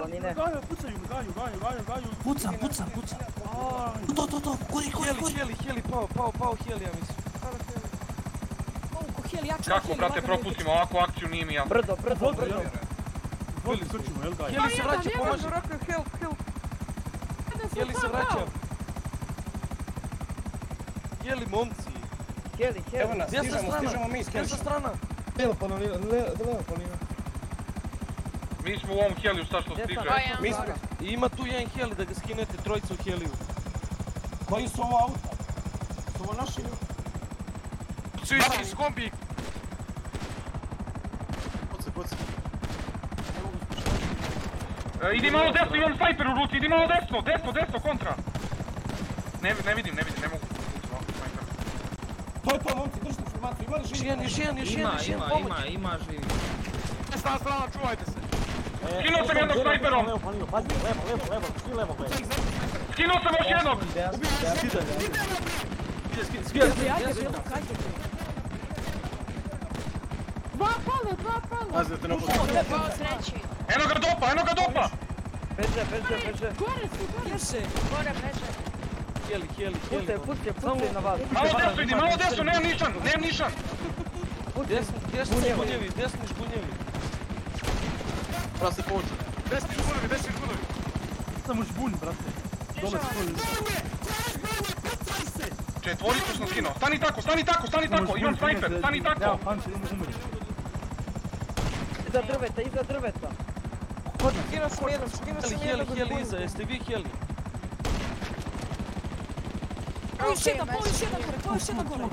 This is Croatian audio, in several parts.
planine. Gaju, pucaju. Pucam. To, gori. Heli, pao heli, ja mislim. Heli, jače. Kako, brate, propustimo ovakvu akciju, nije mi jasno. Brdo. Vodi srčimo, jel Gaju? Heli se vraća, pomaži. Help. Heli se vraća. Heli, momci. Heli. Evo nas, stižemo mi s Desna strana. Levo polina. Mi smo u ovom heliju, šta što stiže. I ima tu jedan heli da ga skinete, trojica u heliju. Koji su ovo auta? Su ovo naši ljudi? Svi iz kombi. Pucaj. Idi malo desno, imam snajper u ruci, idi malo desno, kontra. Ne vidim, ne mogu. To, momci, držite informaciju, ima li živi? Još jedan, pomoć. Ima živi. Desna strana, čuvajte se. Skinuo sam jednog snajperom. Levo, svi levo gledaj. Skinuo sam još jednog. Dva pale. Pazite na Eno ga dopa. Beže. Gore su. Gore beže. Heli. Pucaj na vas. Malo desno, nemam nišan. Desni žbunjevi. Pravo se povuče. Desni žbunovi. Samo žbunj, brate. Dole stoji. Četvoricu sam skinuo. Stani tako, imam snajper, stani tako. Ja, panče, umri. Iza drveta. Skinuo sam jedan. Heli iza, jeste vi heli? Pao još jedan gore.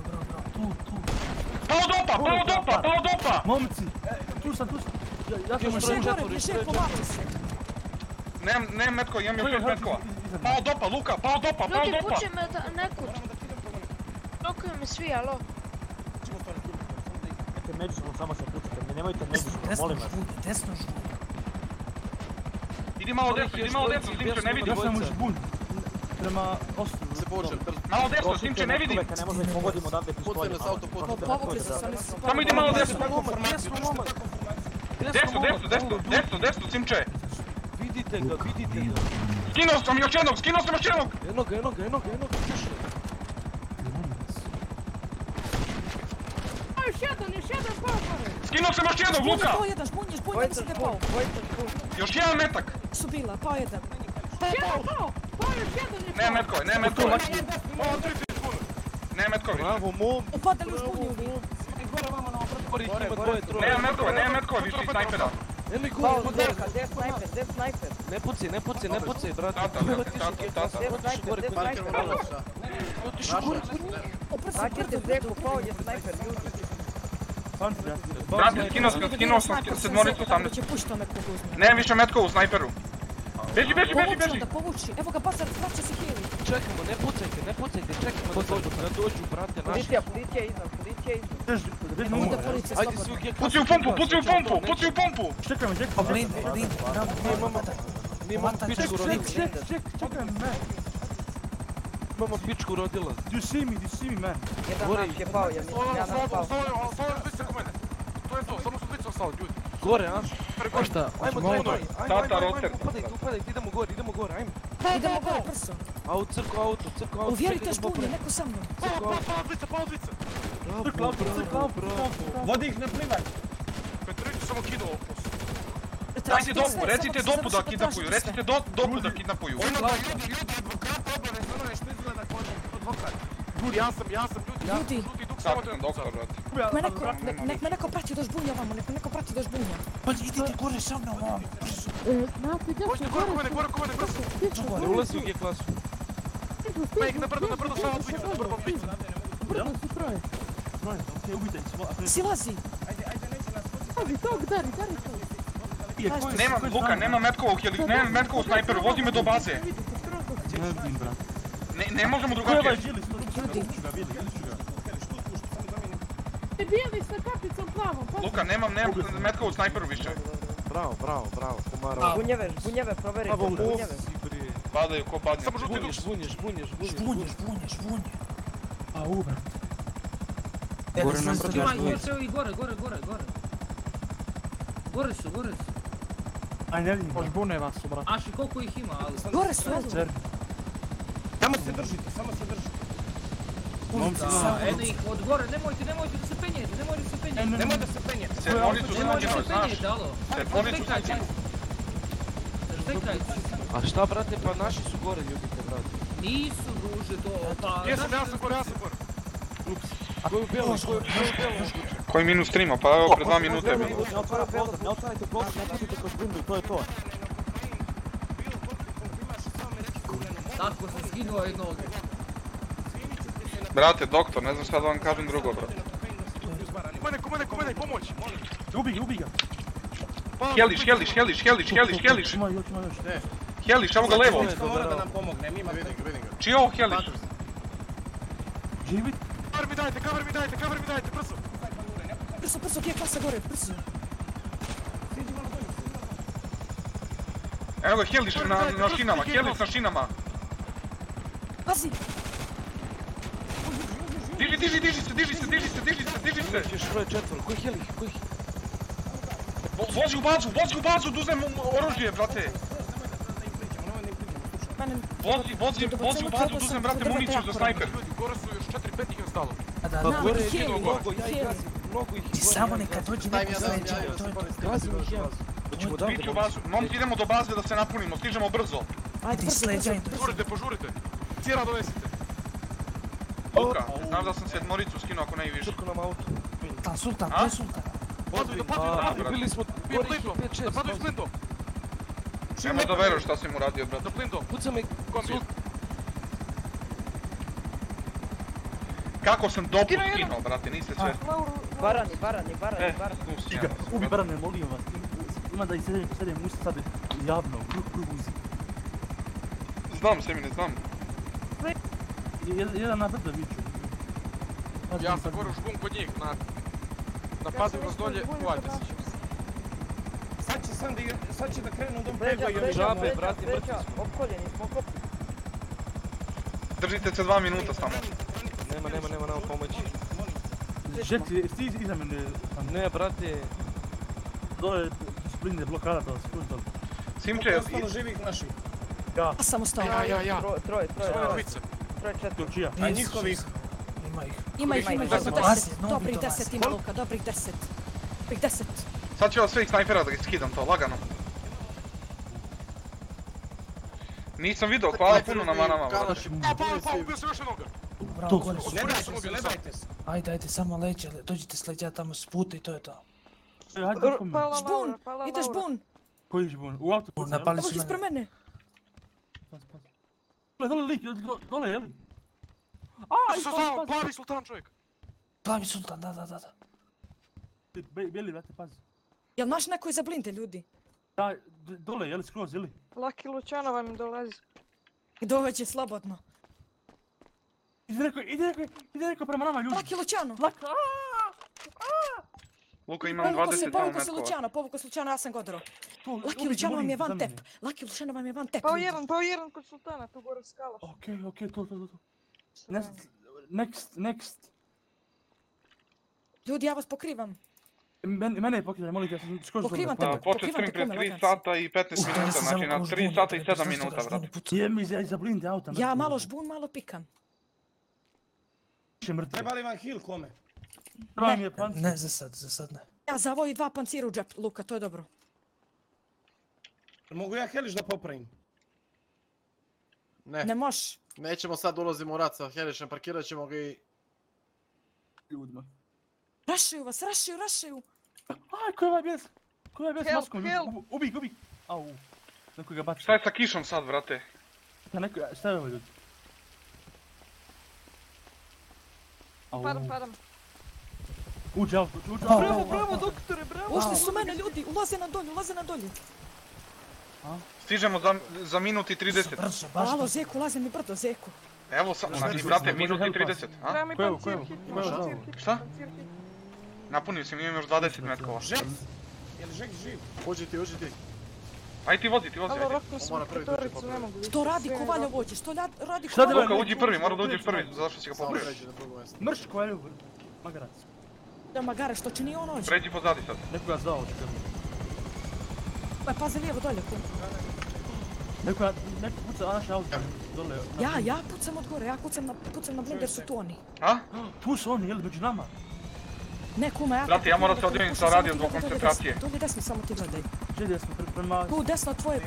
Pao dopa. Momci, tu sam. Ja sam Bježe, pomagaj se. Nemam metko, imam još 6 metkova. Pao dopa, Luka. Ljudi, puće me nekud. Blokuju me svi, alo. Međusobno samo se pucate, nemojte međusobno, molim vas. Desno žbunj. Idi malo desno, Simče, ne vidim. Ja sam u žbunj. Prema ostrovu. Se povuče. Malo desno, Simče, ne vidim. Ne možemo pogodimo odavde pištolje. Pucaju nas auto, Povukli se sami. Samo idi malo desno. Desno, Desno, Simče. vidite ga. Skinuo sam još jednog. Eno ga. Još jedan pao gore. Skinuo sam još jednog, Luka. Pao jedan, žbunj, ja mislim da je pao. Još jedan metak. Su bila, pao jedan. Pao još jedan. Nema metkova. Nema metkovi. Bravo, mom. Upadali u žbunju. Nema metkova, više iz snajpera. Eno i Pao, gore. gdje snajper? Ne pucaj, brate. Tata. Otišu gore. Sakite Zeku, pao je snajper, ljudi. Panče, ja. Brate, skinuo sam sedmoricu 18. Će pušta me poguzme. Nemam više metkova u snajperu. Beži. Da povuči. Evo ga, Bazar, vraća se heli. Čekamo, ne pucajte, čekamo da dođu, brate, naši. Policija iznad. Onda policija Ajde slobodno. svi u G Puci u pompu. Čekaj me, Mi imamo pičku rodila. Čekaj me. Imamo pičku rodila. Do you see me, man? Jedan naš je pao, ja pao. Gore, a? Šta? Ajmo, Tata, roter. Upadajte, idemo gore, ajmo. Idemo gore, brzo. Auto. Uvjerite žbunje, neko sa mnom. Bravo. Vodi ih, ne plivaj. Petriću samo kinuo. Dajte dopu, recite dopu da kidnapuju, Ja sam Ljudi, doktor, brate. nek me neko prati do žbunja ovamo, Pa idite gore sa mnom, ovom. Možete gore, brzo. Ne ulazi u G klasu. Na brdo, samo odlično, na brdo odlično. Brdo su troje. Okej, ubijte ih. silazi. Pazi, tog, dari to. Nema metkova u snajperu, vozi me do baze. Ne vidim, brate. Ne možemo drugačije. Bijeli sa kapicom plavom. Luka, nemam metkova u snajperu više. Bravo, pomara. Žbunjeve, proverite, žbunjeve. Padaju ko padne. Samo žuti duš. Žbunje. A, brate. Gore nam brdo još dvojica. Gore su. Aj, ne vidim. Žbune vas su, brate. Aši, koliko ih ima, ali... Gore su, evo. Cer. Samo se držite, samo se držite. Da, eno ih od gore, nemojte da se penjete, nemojte da se penjete. Nemoj da se penjete. Sermonicu sam Nemojte da skinuo, se znaš. penjete, alo. Sermonicu sam skinuo. Ždekajte. A šta, brate, pa naši su gore ljubite, brate. Nisu duže to, pa... Ja sam gore. Ko je u belu, ko je u belu? Koji minus streama, pa evo pred 2 minute je bilo. Ne otvarajte blok, ne pustite kroz blindu i to je to. Tako sam skinuo jednog. Brate, doktor, ne znam šta da vam kažem drugo, brate. Komene, pomoć! Ubi ga! Heliš. Ima još. Heliš, evo ga levo. Dečko mora da nam pomogne, mi ima... Čiji je ovo Heliš? Živi? Brzo, gdje je klasa gore, brzo. Evo ga Heliš na šinama, Heliš na šinama. Pazi, Diži se. Još broj četvr, koji heli, koji... Vozi u bazu, da uzmem oružje, brate. mene... Vozi u bazu, da uzmem, brate, municiju za snajper. Gore su još 4-5 ih ostalo. Na, gore je heli, mnogo, ja ih heli. gazim, mnogo ih Ti samo neka dođe neko sledeće. Gazim ih ja. Hoćemo odavde Stići u bazu. Momci, idemo do baze da se napunimo, stižemo brzo. Ajde, Ti brzo, sleđaj. Požurite. Cijera donesite. Luka, znaš da sam sedmoricu skinuo ako ne i više. Trko nam auto. Sultan, A? to je Sultan. Bili smo, gore ih je 5-6. Napadaju s Flindom. Nemoj da veruješ šta si mu radio, brate. Puca me, Kako sam dopu skinuo, brate, niste sve. Barani. Tu si, Čiga, ubi Barane, molim vas. Ima da ih sedem usta sad javno, krug uzi. Znam, Semine, znam. Jedan na brda viču. Ja sam gore u žbun kod njih, napadaju nas dolje, uvajte se. Sad će da krenu dom Bređa, Žabe, brati, mrtvi smo. opkoljeni smo, Držite se 2 minuta samo. Nema nam pomoći. Žeti, ti iza mene. Ne, brate. Dole splinde blokada to skuždali. Simče, ostalo živih naših. Ja. Ja sam ostao. Ja. troje, četiri. Čija? A njihovih... Ima ih, Ima ih, 10. Dobrih 10 ima Luka, dobrih 10. Dobrih 10. sad ću vas svih snajpera da ih skidam to, lagano. Nisam vidio, hvala puno na manama, brate. Ubio sam još jednoga. Bravo, gore su. Ne dajte se. Ajde, samo leđe, dođite s leđa tamo s puta i to je to. Žbun, ide žbun. Koji žbun? U auto. Napali Evo su ispred mene. mene. Dole lik, dole, jeli? Plavi sultan čovjek. Plavi Sultan, da. Beli, vrati, pazi. Jel naš neko iza blinde, ljudi? Da, dole, jeli skroz, jeli? Laki Lučanova mi dolazi. Doveće slobodno. Ide neko prema nama, ljudi. Laki Lučano. Luka, imam 20 tamo metkova. Povuko se Lučano, ja sam godro. Laki Lučano vam je van tep. Pao jedan kod sultana, tu gore skala. Okej, to. Next. Ljudi, ja vas pokrivam. Mene je pokidaj, molim te, ja sam skroz Pokrivam dobro. te. Počet stream pred 3 sata i 15 minuta, znači na 3 sata i 7 minuta, brate. Jem mi iza blinde auta. Ja malo žbun, malo pikam. Više mrtvi. Treba li vam heal kome? Treba mi je pancir. Ne, za sad ne. Ja zavoji 2 pancira u džep, Luka, to je dobro. Mogu ja heliš da popravim? Ne moš. Nećemo sad ulazimo u rat sa Helišem, parkirat ćemo ga i... Ljudima. Rašaju vas, rašaju. Aj, ko je ovaj bez? Ko je ovaj bez Help, maskom? help. Ubi. Au. Neko ga baci. Šta je sa kišom sad, brate? Šta je ovo ljudi? Au. Padam. Uđe auto. Bravo, doktore, bravo. Ušli su mene, ljudi, ulaze na dolje. Stižemo za minut i 30. Brzo, baš Alo, brzo. Zeku, ulaze mi brdo, Zeku. Evo sam, znači, brate, minut i 30. A? Treba mi Koju? pancir hit, Koju? pancir hit. Šta? Napunio sam, imam još 20 metkova. Žek? Jel Žek živ? Uđi ti. Aj ti vozi, Alo, ajde. rokno sam Mora prvi petoricu, doći ne mogu više. Što radi kovalja vođe, što radi Šta kovalja? Luka, uđi prvi, mora da uđeš prvi, zašto si ga Samo popravio. pređi na drugo mjesto. Mrš ko je ljubr. Magarac. Da magare, što čini on ođe. Pređi pozadi sad. Neko ga zvao, čekaj. Pazi lijevo dolje. Neko puca naš auto. Dole. Ja pucam od gore, ja pucam na blinder, su tu oni. A? Tu su oni, jel, među nama? Ne, kuma, ja... Brate, ja moram se odjavim sa radio zbog koncentracije. Tu desno, samo ti gledaj. Gdje smo prema... Tu desno tvoje...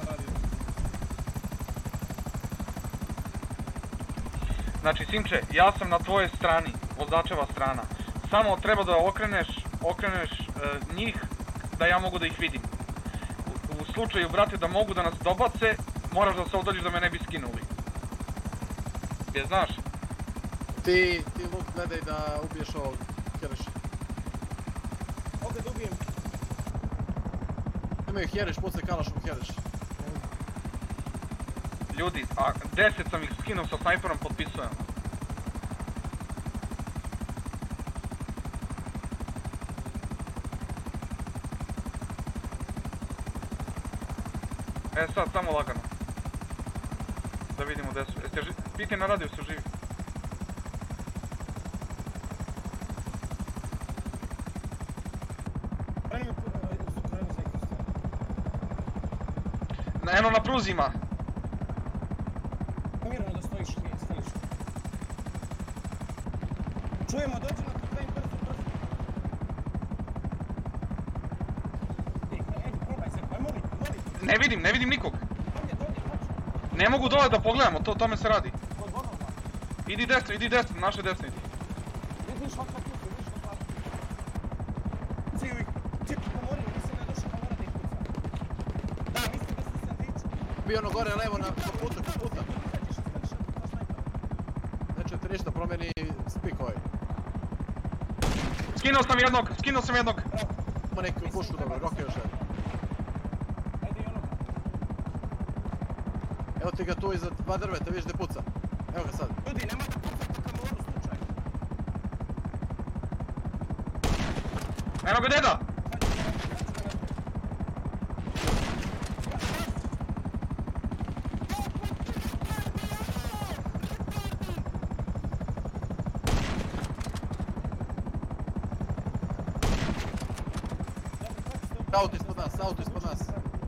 Znači, Simče, ja sam na tvojoj strani, vozačeva strana. Samo treba da okreneš njih, da ja mogu da ih vidim. U slučaju, brate, da mogu da nas dobace, moraš da se odaljiš da me ne bi skinuli. Je, znaš? Ti Luk gledaj da ubiješ ovog Hereš. Ovdje da ubijem. Imaju Hereš, pucaj kalašom Hereš. Ljudi, a 10 sam ih skinuo sa snajperom, potpisujem. E sad, samo lagano. Da vidimo gdje su. Piti na radio su živi. Eno na pruzima. Mirno da stojiš, staniš. Čujemo, dođi na krajem brzo, brzo. Ej, probaj se, pa moli. Ne vidim nikog. Dolje, hoći. Ne mogu dole da pogledamo, o tome se radi. Idi desno, naše desno idi. Vidiš ovako pucu, vidiš ovako. Ciju ih, komori, mislim da je došao komora da ih puca. Da, mislim da se sad tiču. Bio ono gore levo na puta. Neće ti ništa, promijeni spik ovaj. Skinuo sam jednog. Ima neku pušku dobro, roke još jedan. Ajde i onoga. Evo ti ga tu iza dva drveta, vidiš gdje puca. Evo ga sad. Ljudi, nemoj da pucati komoru slučaj. Eno ga deda! Auto ispod nas.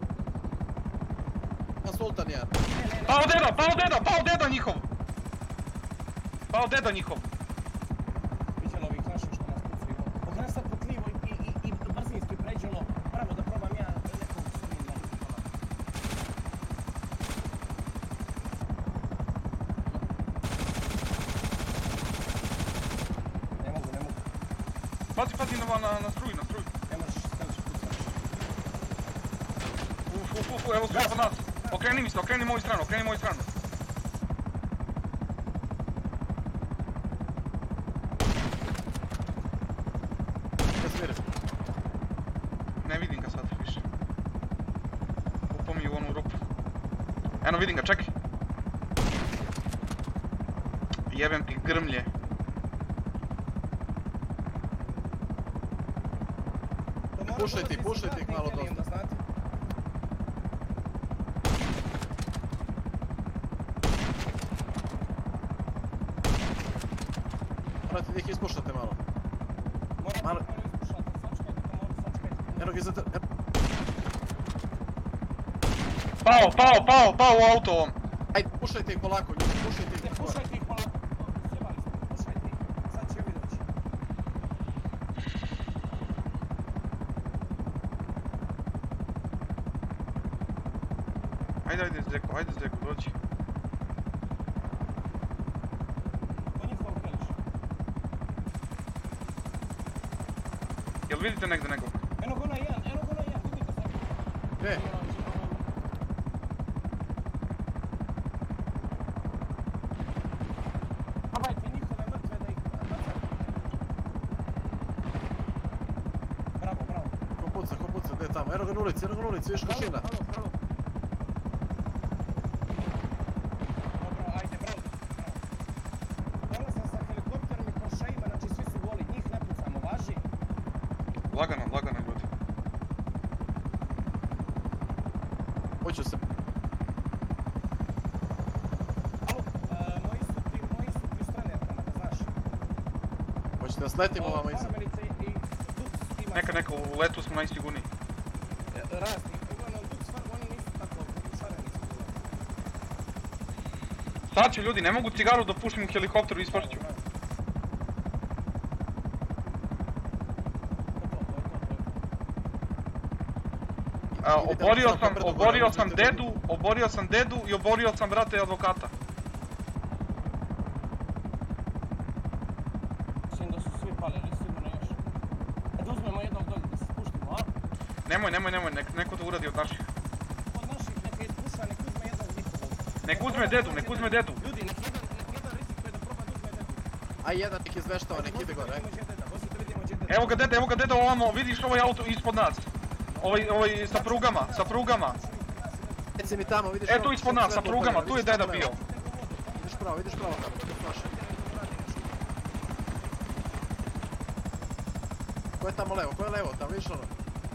Na Sultan jedan. Pao deda njihov! Pao deda njihov! Viđelo ovih naših što nas pucaju. Pogledaj sad putlivo i brzinski pređelo. Pravo da probam ja nekog sumim na njihova. Ne mogu. Pazi na struju. Ne možeš skališ pucaš. Evo su ispod nas. Okreni moju stranu. Ja smirim. Ne vidim ga sad više. Upao mi u onu rupu. Eno vidim ga, čekaj. Jebem ti grmlje. Pušaj ti ih malo dosta. Morate da ih ispuštate malo. Morate ispušati, sačekajte. Eno ga iza... Pao u auto ovom. Ajde, pušajte ih polako, ljudi, pušajte ih. Pušajte ih polako. Sjebali smo, pušajte ih. Sad će ovi doći. Ajde Zdeko, dođi. Po njih okoliš. Jel vidite negdje nekog? Eno go na jedan, vidite sad. Gdje? Probajte njihove mrtve da ih bacate. Bravo. Ko puca, gdje je tamo? Eno ga na ulici, vidiš mašina. Halo. Dobro, ajde, bravo. Dolazam sa helikopterom i Porscheima, znači svi su goli, njih ne pucamo, važi? Lagano ljudi. Hoću se... Alo, moji su pri stranerkama, da znaš. Hoćete da sletimo vama iza? Farmerice i Dux ima... Neka, u letu smo najsigurniji. Razni, uglavnom Sad ću ljudi, ne mogu cigaru da pušim u helikopteru, ispašću. Oborio sam dedu i oborio sam brata i advokata. Mislim da su svi pali, ali sigurno još. Da uzmemo jednog dolje, da se spuštimo, a? Nemoj, neko to uradi od naših. Od naših neka ispuša, nek uzme jednog njihovog. Nek uzme dedu. Ljudi, nek jedan rizik da proba da uzme dedu. A jedan nek izveštava, nek ide gore. Evo ga deda ovamo, vidiš ovaj auto ispod nas. Ovaj sa prugama. Reci mi tamo, vidiš Tu ispod nas, sa prugama, tu je deda bio. Vidiš pravo tamo, to je flaše. Ko je tamo levo, tamo vidiš ono?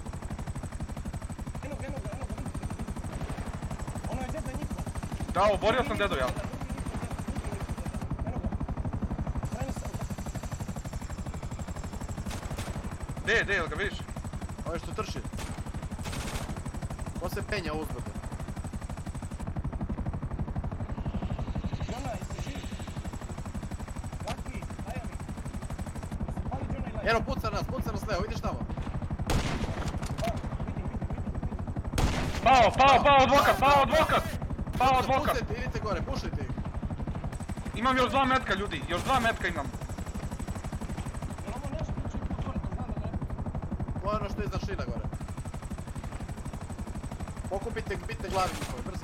Eno ga. Ono je deda njihov. Da, oborio sam dedu ja. Eno ga. Strani se. Gdje, jel ga vidiš? Ovo je što trši. Ko se penja uzbrdo? Džona, jesi živ? Laki, daja mi. Jesi pali Džona i Laki? Eno, puca nas levo, vidiš tamo? Pao advokat! Pucajte, idite gore, pušajte ih. Imam još 2 metka ljudi, još 2 metka imam. Jel ovo nešto uči put gore, da znam da ga ne pucam? To je ono što je iznad šina gore. Pokupite bitne glavi njihove, brzo.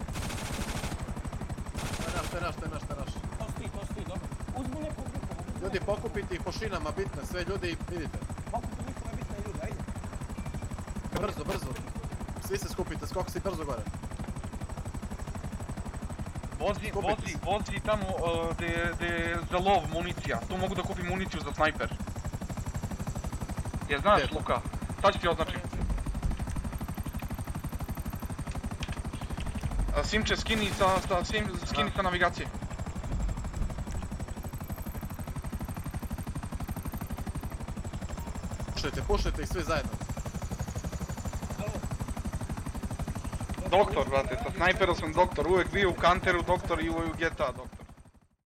To je naš. To stoji, dobro. Uzmi nekog njihovog. Ljudi, pokupite ih po šinama bitne, sve ljudi, vidite. Pokupi njihove bitne ljude, ajde. Brzo. Svi se skupite, skoksi brzo gore. Vozi tamo gdje je za lov municija. Tu mogu da kupim municiju za snajper. Je znaš, Luka? Sad ću ti označiti. Simče, skini sa navigacije. Pušajte ih svi zajedno. Doktor, brate, sa snajperom sam doktor, uvijek bio u Kanteru doktor i u GTA doktor.